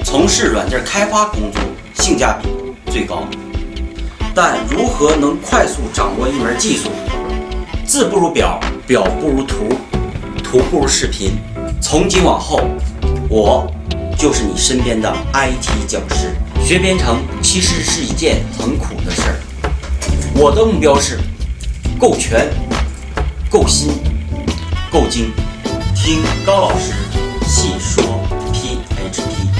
从事软件开发工作性价比最高。但如何能快速掌握一门技术？字不如表，表不如图，图不如视频。从今往后，我就是你身边的 IT 讲师。学编程其实是一件很苦的事儿。我的目标是够全、够新、够精。听高老师细说 PHP。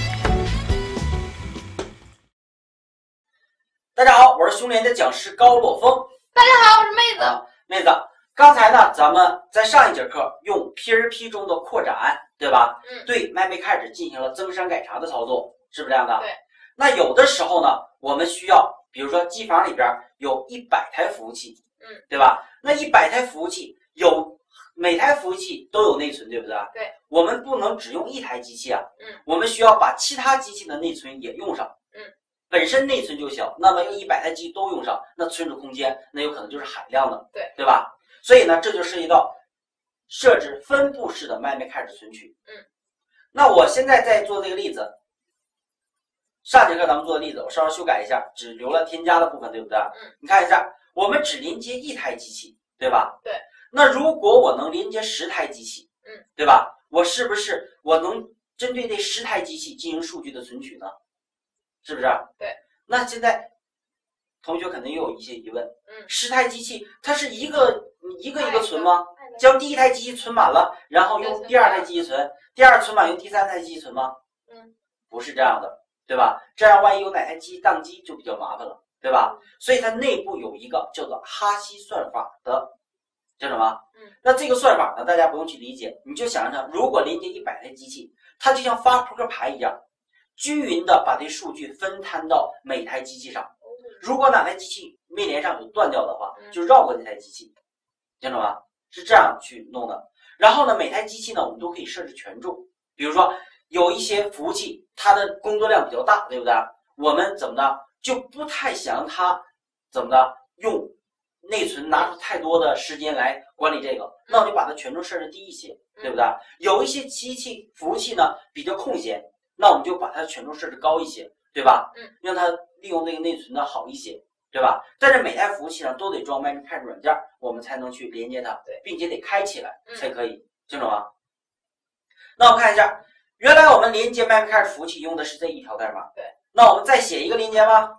大家好，我是熊联的讲师高洛峰。 大家好，我是妹子。 妹子，刚才呢，咱们在上一节课用 PHP 中的扩展，对吧？对 MyMakeCache 进行了增删改查的操作，是不是这样的？ 对。那有的时候呢，我们需要，比如说机房里边有100台服务器，对吧？那100台服务器每台服务器都有内存，对不对？ 对。 我们不能只用一台机器啊，我们需要把其他机器的内存也用上，本身内存就小，那么用100台机都用上，那存储空间那有可能就是海量的，对吧？所以呢，这就涉及到设置分布式的 MyMakeCache 存取。那我现在在做这个例子，上节课咱们做的例子，我稍微修改一下，只留了添加的部分，对不对？你看一下，我们只连接一台机器，对吧？对。那如果我能连接10台机器，对吧？我是不是我能针对这10台机器进行数据的存取呢？是不是？对。那现在同学可能又有一些疑问，10台机器它是一个存吗？将第一台机器存满了，然后用第二台机器存，第二存满用第三台机器存吗？不是这样的，对吧？这样万一有哪台机器宕机就比较麻烦了，对吧？所以它内部有一个叫做哈希算法的，叫什么？那这个算法呢，大家不用去理解，你就想象，如果连接100台机器，它就像发扑克牌一样，均匀的把这数据分摊到每台机器上。如果哪台机器没连上有断掉的话，就绕过这台机器，听懂吗？是这样去弄的。然后呢，每台机器呢，我们都可以设置权重，比如说有一些服务器，它的工作量比较大，对不对？我们怎么的就不太想让它怎么的用内存拿出太多的时间来管理这个，那我就把它权重设置低一些，对不对？有一些服务器呢比较空闲，那我们就把它的权重设置高一些，对吧？让它利用这个内存的好一些，对吧？但是每台服务器上都得装 MyMakeCache 软件，我们才能去连接它，并且得开起来才可以，清楚吗？那我们看一下，原来我们连接 MyMakeCache 服务器用的是这一条代码，对。那我们再写一个连接吗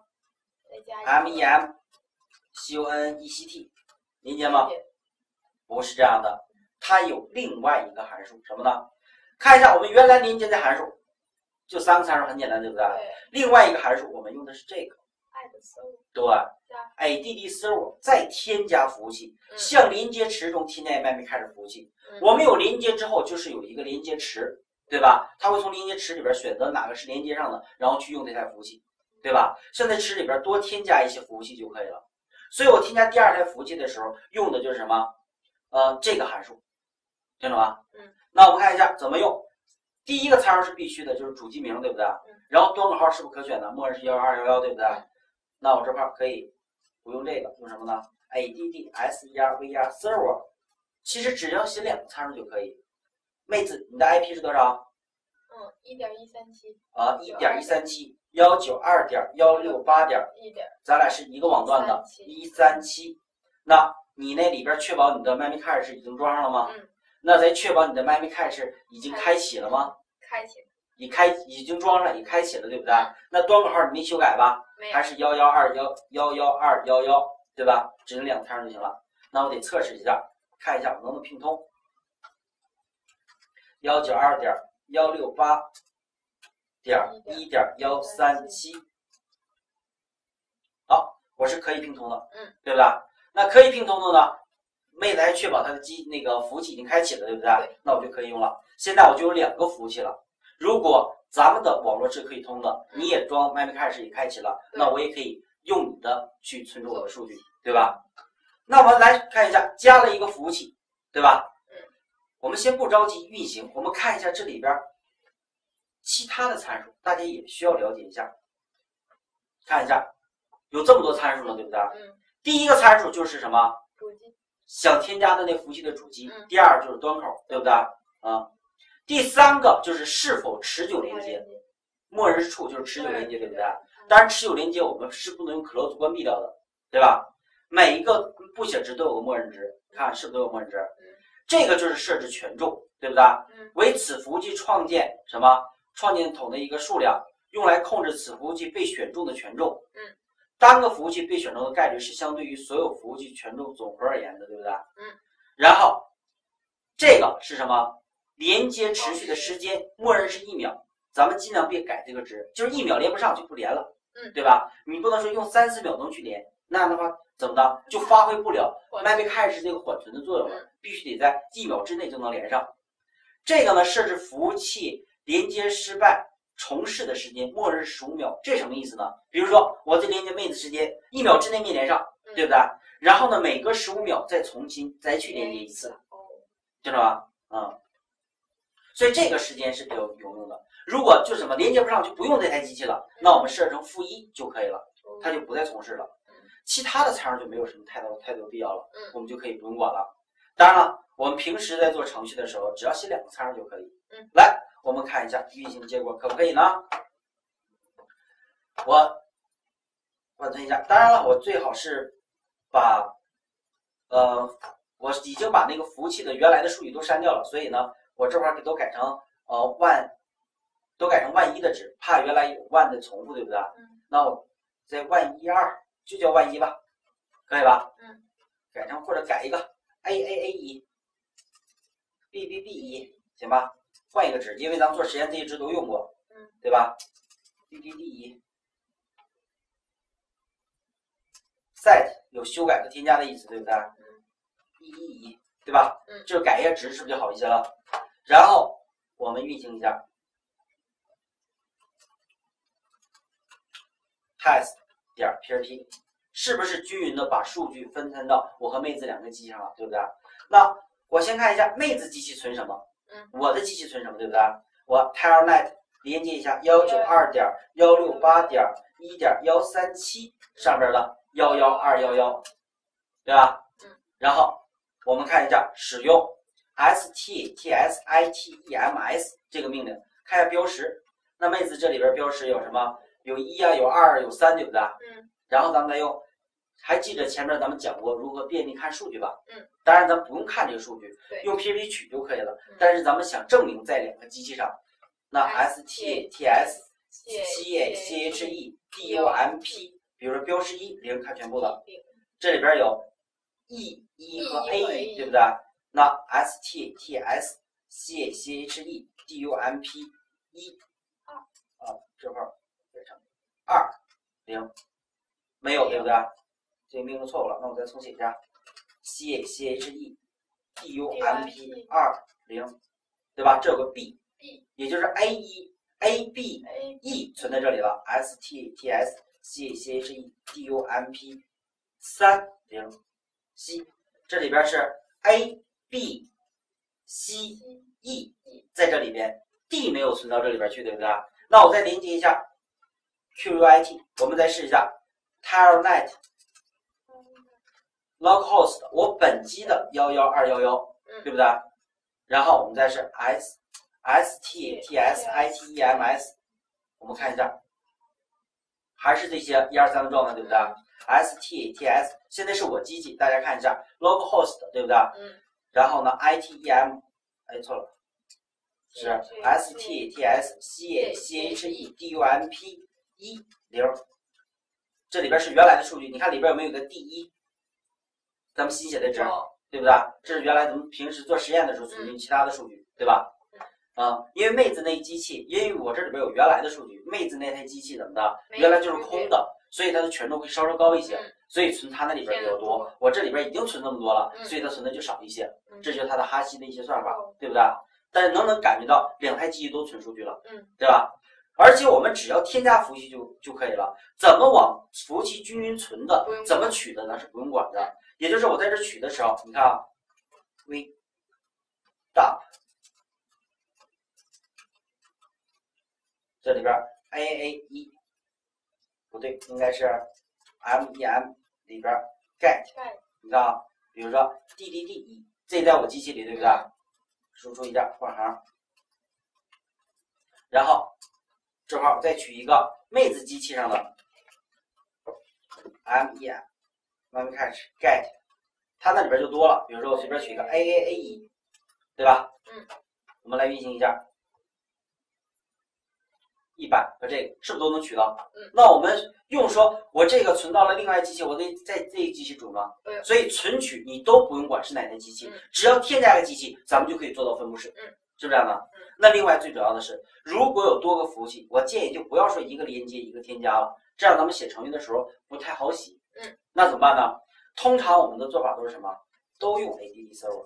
？MEMCONECT 连接吗？不是这样的，它有另外一个函数，什么呢？看一下我们原来连接的函数，就3个参数，很简单，对不对？另外一个函数我们用的是这个，对 ，add server 再添加服务器，向连接池中添加 MyMakeCache 服务器。我们有连接之后，就是有一个连接池，对吧？它会从连接池里边选择哪个是连接上的，然后去用这台服务器，对吧？像在池里边多添加一些服务器就可以了。所以我添加第2台服务器的时候，用的就是什么？这个函数，听懂吗？那我们看一下怎么用。第一个参数是必须的，就是主机名，对不对？然后端口号是不是可选的？默认是11211，对不对？那我这块可以不用这个，用什么呢 ？add server server， 其实只要写2个参数就可以。妹子，你的 IP 是多少 ？1.137。 1.137 192.168.1，咱俩是一个网段的137。那你那里边确保你的 MyMakeCache 已经装上了吗？那咱确保你的 MyMakeCache 已经开启了吗？ 开启了。 已经装上，也开启了，对不对？那端口号你没修改吧？还是112.111.111，对吧？只用2个参数就行了。那我得测试一下，看一下我能不能拼通。192.168.1.137，好，我是可以拼通的，对不对？那可以拼通的呢，妹子还确保它的服务器已经开启了，对不对？那我就可以用了。现在我就有2个服务器了。如果咱们的网络是可以通的，你也装 MyMakeCache 也开启了，那我也可以用你的去存储我的数据，对吧？那我们来看一下，加了一个服务器，对吧？我们先不着急运行，我们看一下这里边其他的参数，大家也需要了解一下。看一下，有这么多参数呢，对不对？第一个参数就是什么？ 主机。 想添加的那服务器的主机。第2就是端口，对不对？第3个就是是否持久连接。 默认是 true 就是持久连接，对不对？当然持久连接我们是不能用 close 关闭掉的，对吧？每一个不写值都有个默认值，看是不是都有默认值？这个就是设置权重，对不对？为此服务器创建什么？创建统的一个数量，用来控制此服务器被选中的权重。单个服务器被选中的概率是相对于所有服务器权重总和而言的，对不对？然后这个是什么？连接持续的时间，默认是1秒，咱们尽量别改这个值，就是1秒连不上就不连了，对吧？你不能说用3-4秒钟去连，那样的话怎么的就发挥不了 Mavic Cache 这个缓存的作用了，必须得在1秒之内就能连上。这个呢，设置服务器连接失败重试的时间，默认15秒，这什么意思呢？比如说我这连接妹子时间1秒之内没连上，对不对？然后呢，每隔15秒再重新再去连接一次，知道吧？所以这个时间是比较有用的。如果就什么连接不上就不用这台机器了，那我们设成-1就可以了，它就不再重试了。其他的参数就没有什么太多必要了，我们就可以不用管了。当然了，我们平时在做程序的时候，只要写2个参数就可以。来，我们看一下运行结果可不可以呢？我缓存一下，当然了，我最好是把我已经把那个服务器的原来的数据都删掉了，所以呢，我这会儿都改成万一的值，怕原来有万的重复，对不对？那我在112就叫1吧，可以吧？改成或者改一个 AAA1，BBB1，行吧？换一个值，因为咱们做实验这一值都用过，对吧 ？BBB1，set 有修改和添加的意思，对不对？111，对吧？这改一下值是不是就好一些了？然后我们运行一下 test.php， 是不是均匀的把数据分散到我和妹子2个机器上了，对不对？那我先看一下妹子机器存什么，我的机器存什么，对不对？我 Telnet 连接一下 192.168.1.137 上边的11211，对吧？然后我们看一下使用 sttsems 这个命令，看一下标识。那妹子这里边标识有什么？有1啊，有2，有3，对不对？然后咱们再用，还记得前面咱们讲过如何便利看数据吧？当然咱们不用看这个数据，用 PHP 取就可以了。但是咱们想证明在2个机器上，那 sttseCHEDUMP， 比如说标识1，0看全部的，这里边有 E1 和 A1， 对不对？那 sttseCHEDUMP 这块改成20，没有，对不对？这个命令错误了，那我再重写一下 CHEDUMP 20，对吧？这有个 B， 也就是 ABE 存在这里了 sttseCHEDUMP 30C， 这里边是 ABCE 在这里边 D 没有存到这里边去，对不对？那我再连接一下 QUIT， 我们再试一下 Telnet localhost， 我本机的11211，对不对？然后我们再是 sttsems， 我们看一下，还是这些1、2、3的状态，对不对？sttse 现在是我机器，大家看一下 localhost， 对不对？然后呢 item， 错了。是 sttseCHEDUMP 10，这里边是原来的数据，你看里边有没有个 D1， 咱们新写的值，对不对？这是原来咱们平时做实验的时候存进其他的数据，对吧？因为妹子那机器，因为我这里边有原来的数据，妹子那台机器怎么的，原来就是空的，所以它的权重会稍稍高一些，所以存它那里边比较多。我这里边已经存那么多了，所以它存的就少一些，这就是它的哈希的一些算法，对不对？但是能感觉到2台机器都存数据了，对吧？而且我们只要添加服务器就可以了。怎么往服务器均匀存的，怎么取的呢？是不用管的。也就是我在这取的时候，你看啊 ，vdump 这里边 AAA1 不对，应该是 MEM 里边 get， 你看啊，比如说 DDD1， 这在我机器里，对不对？输出一下换行，然后正好再取一个妹子机器上的 MEM Memcached get， 它那里边就多了。比如说我随便取一个 AAA1， 对吧？我们来运行一下，100和这个是不是都能取到？那我们用说我这个存到了另外机器，我得在这个机器主吗？所以存取你都不用管是哪台机器，只要添加个机器，咱们就可以做到分布式，是不是这样的？那另外最主要的是，如果有多个服务器，我建议就不要说一个连接一个添加了，这样咱们写程序的时候不太好写。那怎么办呢？通常我们的做法都是什么？都用 add server，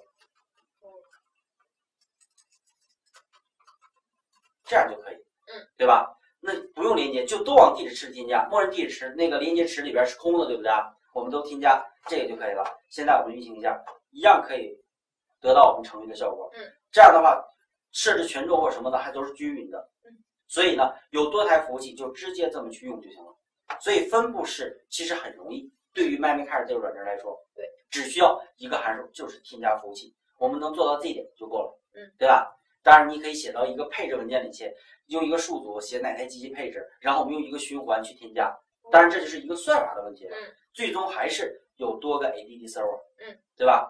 这样就可以，对吧？那不用连接，就都往地址池添加，默认地址池那个连接池里边是空的，对不对？我们都添加这个就可以了。现在我们运行一下，一样可以得到我们程序的效果。这样的话，设置权重或什么的还都是均匀的。所以呢，有多台服务器就直接这么去用就行了。所以分布式其实很容易，对于 Memcached 这个软件来说，只需要一个函数，就是添加服务器，我们能做到这一点就够了，对吧？当然，你可以写到一个配置文件里去，用一个数组写哪台机器配置，然后我们用一个循环去添加。当然，这就是一个算法的问题了。最终还是有多个 add server，对吧？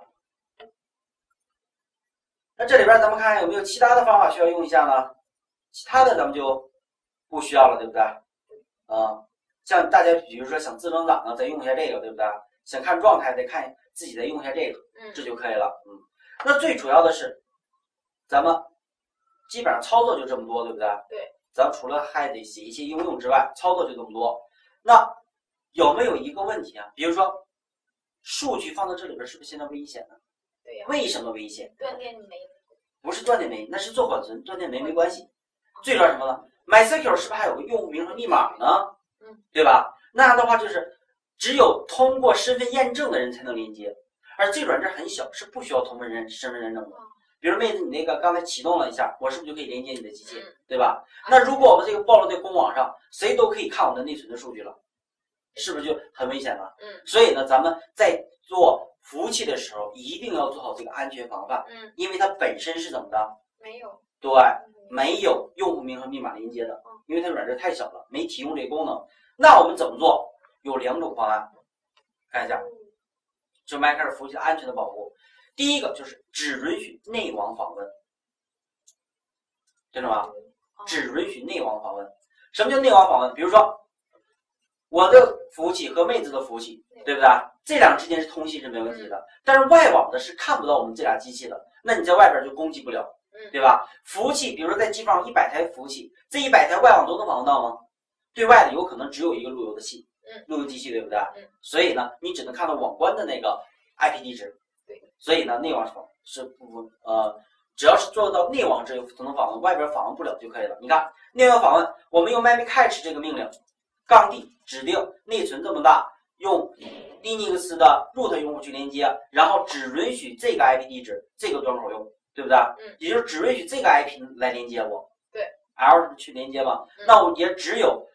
那这里边咱们看看有没有其他的方法需要用一下呢？其他的咱们就不需要了，对不对？像大家比如说想自增长呢，再用一下这个，对不对？想看状态，再看自己再用一下这个，这就可以了。那最主要的是，咱们基本上操作就这么多，对不对？ 对。 咱们除了还得写一些应用之外，操作就这么多。那有没有一个问题啊？比如说，数据放到这里边是不是现在危险呢？ 对呀。 为什么危险？ 断电没。 不是断电没，那是做缓存，断电没关系。最主要什么呢 ？MySQL 是不是还有个用户名和密码呢？对吧？那样的话就是只有通过身份验证的人才能连接，而这软件很小，是不需要身份认证的。比如妹子，你那个刚才启动了一下，我是不是就可以连接你的机器，对吧？那如果我们这个暴露在公网上，谁都可以看我们的内存的数据了，是不是就很危险了？所以呢，咱们在做服务器的时候，一定要做好这个安全防范。因为它本身是怎么的？ 没有。对， 没有用户名和密码连接的，因为它软件太小了，没提供这个功能。那我们怎么做？有2种方案，看一下，就 Memcached 服务器的安全的保护。第一个就是只允许内网访问，听懂吗？只允许内网访问。什么叫内网访问？比如说我的服务器和妹子的服务器，对不对？这两之间是通信是没问题的，但是外网的是看不到我们这俩机器的，那你在外边就攻击不了，对吧？服务器，比如说在机房100台服务器，这100台外网都能访问到吗？对外的有可能只有一个路由的器，路由机器，对不对？所以呢，你只能看到网关的那个 IP 地址。所以呢，内网是不只要是做到内网这才能访问，外边访问不了就可以了。你看内网访问，我们用 Memcached 这个命令，-d 指定内存这么大，用 Linux 的 root 用户去连接，然后只允许这个 IP 地址，这个端口用，对不对？也就是只允许这个 IP 来连接我。 对 ，L 去连接嘛，那我也只有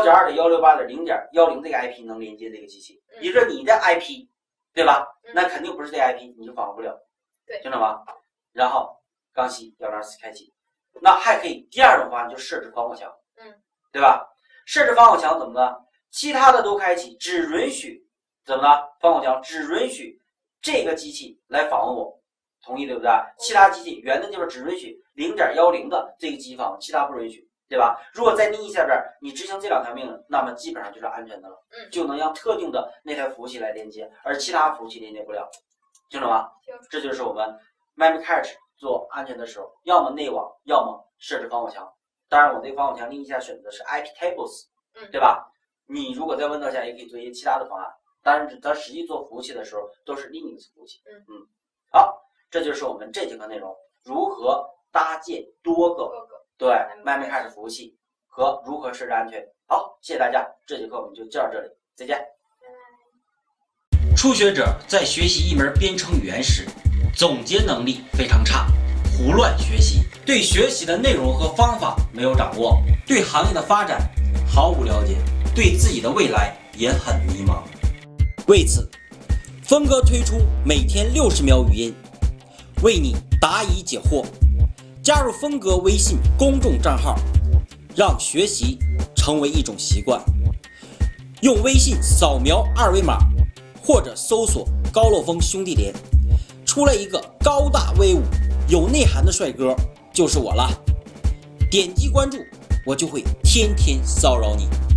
192.168.0.10这个 IP 能连接这个机器，也就是你的 IP。对吧？那肯定不是这 IP， 你就访问不了， 对， 听懂吗？然后刚熄124开启，那还可以第2种方案就设置防火墙，对吧？设置防火墙怎么呢？其他的都开启，只允许怎么呢？防火墙只允许这个机器来访问我，同意对不对？其他机器原的地方只允许0.10的这个机器访问，其他不允许。对吧？如果在逆下边你执行这2条命令，那么基本上就是安全的了，就能让特定的那台服务器来连接，而其他服务器连接不了，听懂吗？这就是我们 Memcached 做安全的时候，要么内网，要么设置防火墙。当然，我这个防火墙另一下选择的是 iptables， 对吧？你如果在 Windows 下也可以做一些其他的方案，当然咱实际做服务器的时候都是 Linux 服务器。好，这就是我们这节课内容，如何搭建多个对 Memcached 服务器和如何设置安全。好，谢谢大家，这节课我们就到这里，再见。初学者在学习一门编程语言时，总结能力非常差，胡乱学习，对学习的内容和方法没有掌握，对行业的发展毫无了解，对自己的未来也很迷茫。为此，峰哥推出每天60秒语音，为你答疑解惑。加入峰哥微信公众账号让学习成为一种习惯。用微信扫描二维码，或者搜索高漏风兄弟连，出来一个高大威武、有内涵的帅哥，就是我了。点击关注，我就会天天骚扰你。